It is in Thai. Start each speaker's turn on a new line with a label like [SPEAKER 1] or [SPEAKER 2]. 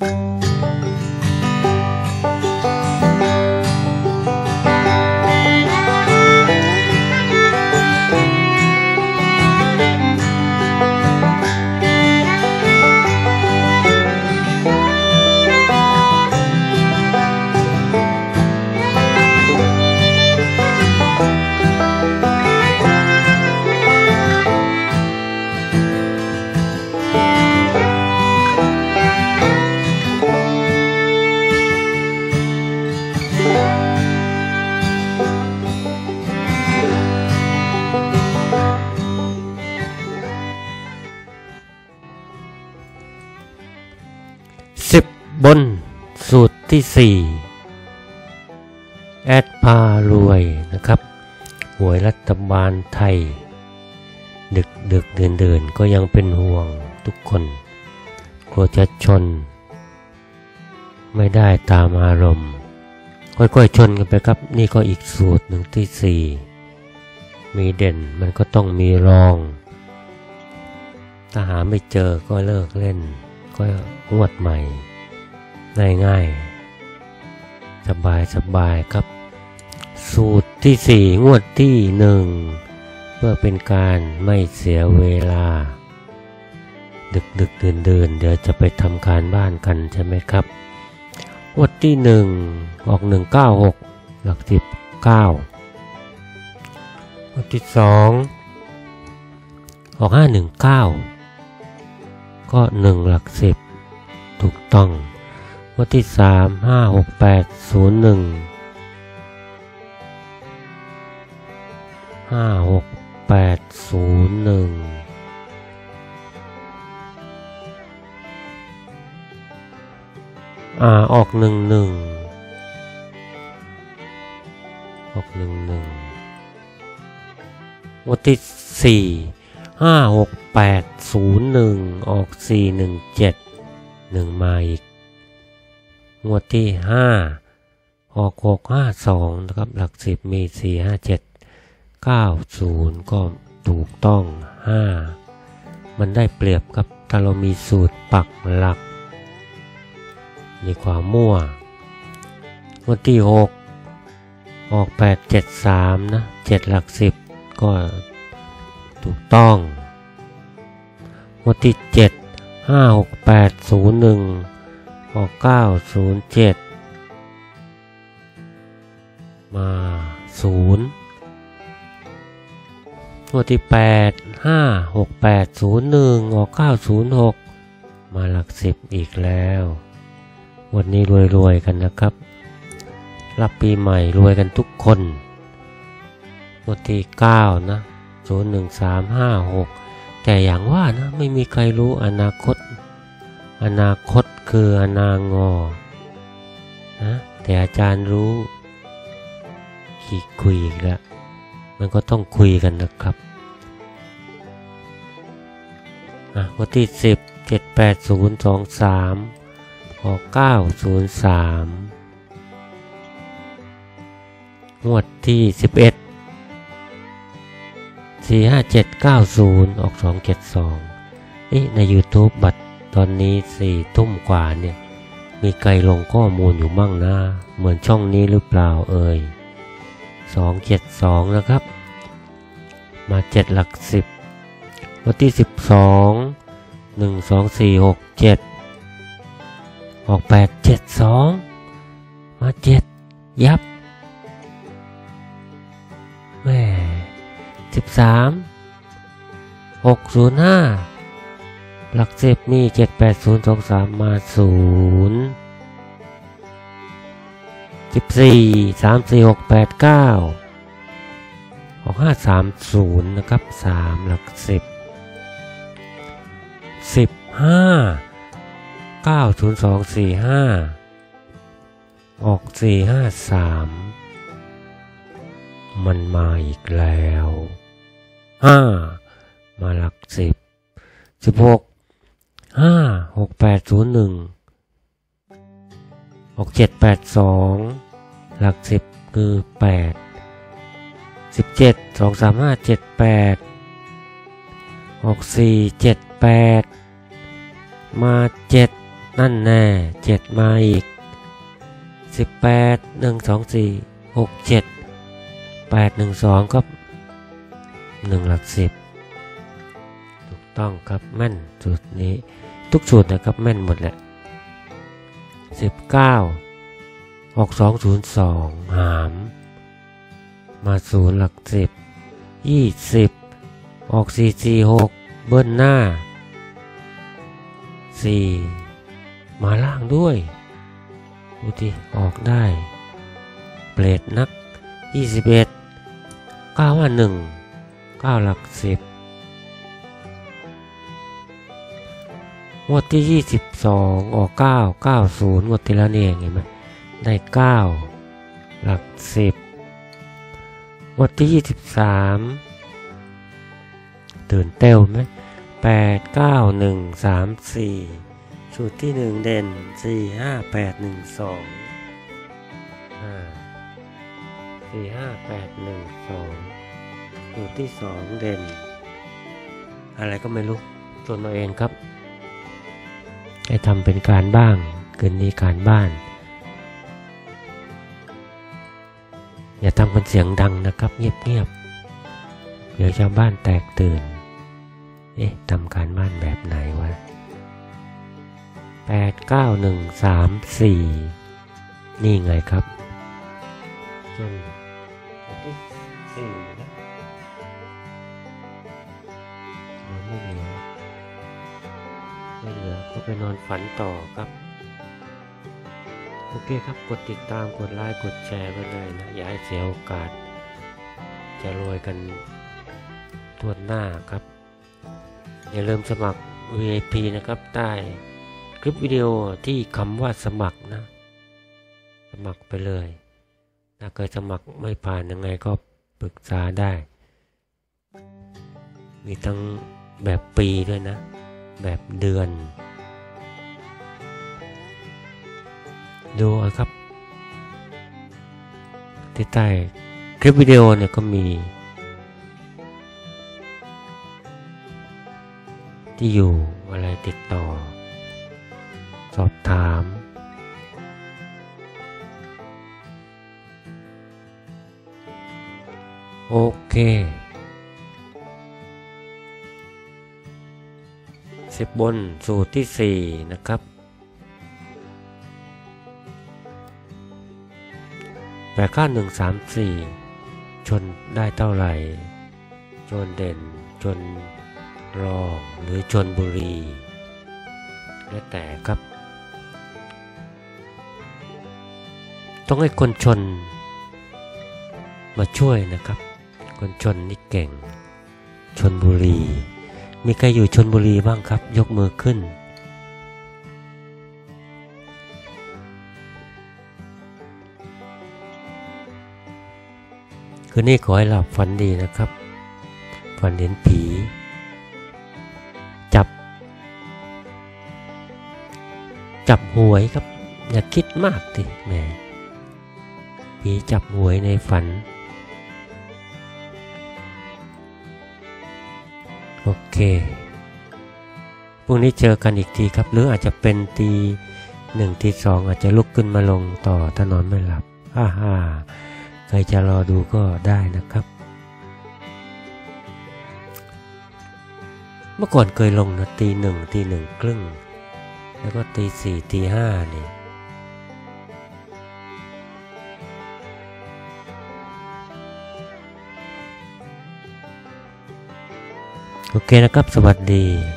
[SPEAKER 1] บนสูตรที่4แอดพารวยนะครับหวยรัฐบาลไทยดึกเดินก็ยังเป็นห่วงทุกคนกลัวจะชนไม่ได้ตามอารมณ์ค่อยๆชนกันไปครับนี่ก็อีกสูตรหนึ่งที่4มีเด่นมันก็ต้องมีรองถ้าหาไม่เจอก็เลิกเล่นก็งวดใหม่ง่ายๆสบายครับสูตรที่4งวดที่1เพื่อเป็นการไม่เสียเวลาดึกเดินเดี๋ยวจะไปทำการบ้านกันใช่ไหมครับงวดที่1ออก196หลัก10 9งวดที่2ออก519ก็1หลัก10ถูกต้องงวดที่3 5 6 8 0 1 5 6 8 0 1ออก11ออก11งวดที่4 5 6 8 0 1ออก417 1มาอีกงวดที่5ออก652นะครับหลัก10มี4 5 7 9 0ก็ถูกต้อง5มันได้เปรียบกับถ้าเรามีสูตรปักหลักมีความมั่วงวดที่6ออก8 7 3นะ7หลัก10ก็ถูกต้องงวดที่7 5 6 8 0 1ออก907มา0งวดที่8 5 6 8 0 1ออก906มาหลัก10อีกแล้ววันนี้รวยกันนะครับรับปีใหม่รวยกันทุกคนงวดที่9นะ01356แต่อย่างว่านะไม่มีใครรู้อนาคตคืออนางอนะแต่อาจารย์รู้คุยอีกแล้วมันก็ต้องคุยกันนะครับงวดที่10 78023ออก903งวดที่11 45790ออก272ใน YouTube บัตรตอนนี้4 ทุ่มกว่าเนี่ยมีใครลงข้อมูลอยู่มั่งนะเหมือนช่องนี้หรือเปล่า272นะครับมา7หลัก10วันที่12 12467ออก872มา7ยับแม่13 605หลัก10มี78023มา0 14 34689ออก530นะครับ3หลัก10 15 90245ออก453มันมาอีกแล้ว5มาหลัก10 16 5 6 8 0 1ออก782หลัก10คือ8 17 2 3 5 7 8ออก4 7 8มา7 นั่นแน่7มาอีก18 1 2 4 6 7 8 1 2ครับ1หลัก10ถูกต้องครับแม่นสูตรนี้ทุกสูตรนะครับแม่นหมดแหละ19ออก202หามมา0หลัก10 20ออก446เบิ้ลหน้า4มาล่างด้วยดูดิออกได้เปรตนัก21 9ว่า1 9หลัก10งวดที่22ออก9 90งวดที่แล้วนี่เองเห็นไหมได้9หลัก10งวดที่23ตื่นเต้วไหม8 9 1 3 4สูตรที่1เด่น4 5 8 1 2 4 5 8 1 2สูตรที่2เด่นอะไรก็ไม่รู้จนมาเองครับให้ทำเป็นการบ้างคืนนี้การบ้านอย่าทำเป็นเสียงดังนะครับเงียบๆเดี๋ยวชาวบ้านแตกตื่นทำการบ้านแบบไหนวะ8 9 1 3 4นี่ไงครับจนที่4นะไม่เหลือก็ไปนอนฝันต่อครับโอเคครับกดติดตามกดไลค์กดแชร์ไปเลยนะอย่าให้เสียโอกาสจะรวยกันทั่วหน้าครับอย่าลืมสมัคร VIP นะครับใต้คลิปวิดีโอที่คำว่าสมัครนะสมัครไปเลยถ้าเกิดสมัครไม่ผ่านยังไงก็ปรึกษาได้มีทั้งแบบปีด้วยนะแบบเดือนดูครับที่ใต้คลิปวิดีโอเนี่ยก็มีที่อยู่อะไรติดต่อสอบถามโอเค10บนสูตรที่4นะครับ8 9 1 3 4ชนได้เท่าไหร่ชนเด่นชนรองหรือชนบุรีแล้วแต่ครับต้องให้คนชนมาช่วยนะครับคนชนนี่เก่งชนบุรีมีใครอยู่ชลบุรีบ้างครับยกมือขึ้นคืนนี้ขอให้หลับฝันดีนะครับฝันเห็นผีจับหวยครับอย่าคิดมากดิแหมผีจับหวยในฝันโอเคพรุ่งนี้เจอกันอีกทีครับหรืออาจจะเป็นตี 1 ตี 2อาจจะลุกขึ้นมาลงต่อถ้านอนไม่หลับใครจะรอดูก็ได้นะครับเมื่อก่อนเคยลงนะตี 1 ตี 1 ครึ่งแล้วก็ตี 4 ตี 5นี่โอเคนะครับสวัสดี